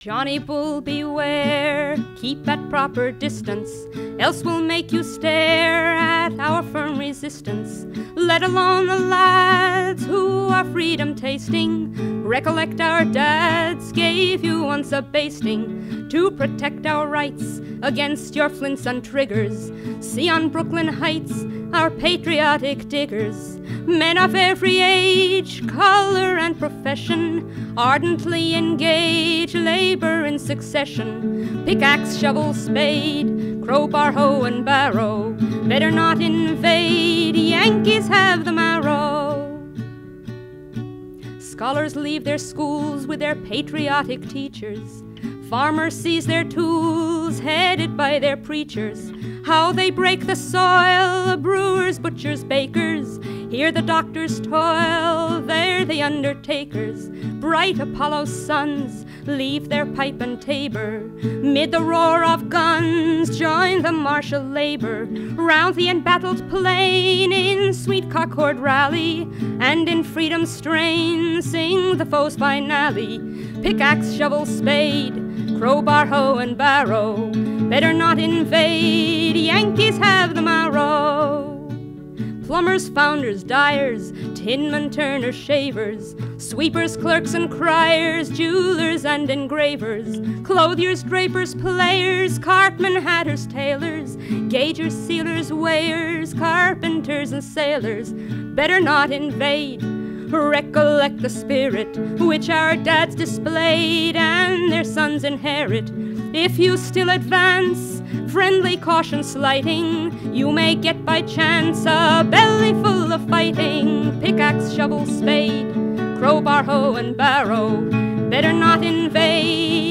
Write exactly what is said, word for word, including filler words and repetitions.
Johnny Bull, beware, keep at proper distance, else we'll make you stare at our firm resistance. Let alone the lads who are freedom tasting. Recollect our dads gave you once a basting to protect our rights against your flints and triggers. See on Brooklyn Heights our patriotic diggers, men of every age, color, and profession, ardently engage labor in succession. Pickaxe, shovel, spade, crowbar, hoe, and barrow, better not invade, Yankees have the marrow. Scholars leave their schools with their patriotic teachers. Farmers seize their tools, headed by their preachers. How they break the soil, brewers, butchers, bakers. Here the doctors toil, there the undertakers. Bright Apollo's sons leave their pipe and tabor. Mid the roar of guns join the martial labor. Round the embattled plain in sweet Concord rally, and in freedom's strain sing the foe's finale. Pickaxe, shovel, spade, crowbar, hoe, and barrow, better not invade, Yankees have the marrow. Plumbers, founders, dyers, tinmen, turners, shavers, sweepers, clerks, and criers, jewelers and engravers, clothiers, drapers, players, cartmen, hatters, tailors, gaugers, sealers, weighers, carpenters, and sailors, better not invade. Recollect the spirit which our dads displayed and their sons inherit. If you still advance, friendly caution slighting, you may get by chance a belly full of fighting. Pickaxe, shovel, spade, crowbar, hoe, and barrow, better not invade,